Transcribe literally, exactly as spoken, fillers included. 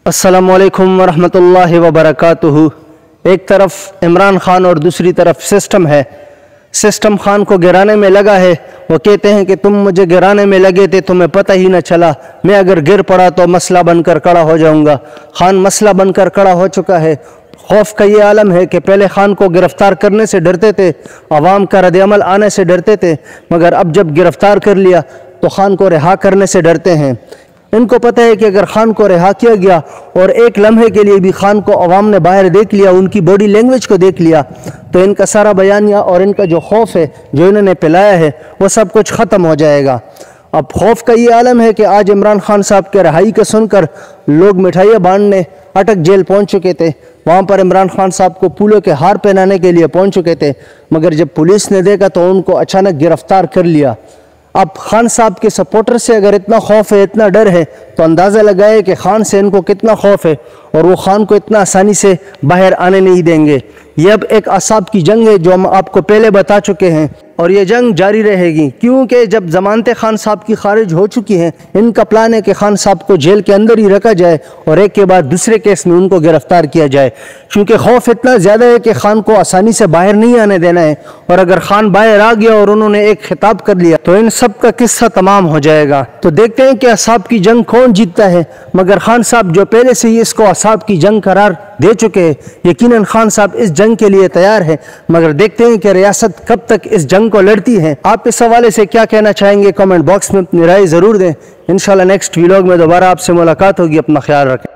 अस्सलामु अलैकुम वरहमतुल्लाहि वबरकातुहू। एक तरफ इमरान खान और दूसरी तरफ सिस्टम है। सिस्टम खान को गिराने में लगा है। वो कहते हैं कि तुम मुझे गिराने में लगे थे, तुम्हें पता ही न चला, मैं अगर गिर पड़ा तो मसला बनकर खड़ा हो जाऊंगा। खान मसला बनकर खड़ा हो चुका है। खौफ का ये आलम है कि पहले खान को गिरफ्तार करने से डरते थे, अवाम का रद्द-ए-अमल आने से डरते थे, मगर अब जब गिरफ्तार कर लिया तो खान को रिहा करने से डरते हैं। इनको पता है कि अगर खान को रिहा किया गया और एक लम्हे के लिए भी खान को अवाम ने बाहर देख लिया, उनकी बॉडी लैंग्वेज को देख लिया, तो इनका सारा बयानिया और इनका जो खौफ है जो इन्होंने पिलाया है वो सब कुछ ख़त्म हो जाएगा। अब खौफ का ये आलम है कि आज इमरान खान साहब के रिहाई को सुनकर लोग मिठाइयाँ बांटने अटक जेल पहुँच चुके थे। वहाँ पर इमरान खान साहब को फूलों के हार पहनाने के लिए पहुँच चुके थे, मगर जब पुलिस ने देखा तो उनको अचानक गिरफ्तार कर लिया। अब खान साहब के सपोर्टर से अगर इतना खौफ है, इतना डर है, तो अंदाज़ा लगाए कि खान से इनको कितना खौफ है और वो खान को इतना आसानी से बाहर आने नहीं देंगे। ये अब एक असाब की जंग है जो हम आपको पहले बता चुके हैं और ये जंग जारी रहेगी, क्योंकि जब ज़मानतें खान साहब की खारिज हो चुकी हैं, इनका प्लान है कि खान साहब को जेल के अंदर ही रखा जाए और एक के बाद दूसरे केस में उनको गिरफ्तार किया जाए, क्योंकि खौफ इतना ज़्यादा है कि खान को आसानी से बाहर नहीं आने देना है। और अगर खान बाहर आ गया और उन्होंने एक खिताब कर लिया तो इन सब का किस्सा तमाम हो जाएगा। तो देखते हैं कि असाब की जंग कौन जीतता है। मगर खान साहब जो पहले से ही इसको असाब की जंग करार दे चुके हैं, यकीनन खान साहब इस जंग के लिए तैयार है, मगर देखते हैं कि रियासत कब तक इस जंग को लड़ती है। आप इस हवाले से क्या कहना चाहेंगे, कमेंट बॉक्स में अपनी राय ज़रूर दें। इंशाल्लाह नेक्स्ट व्लॉग में दोबारा आपसे मुलाकात होगी। अपना ख्याल रखें।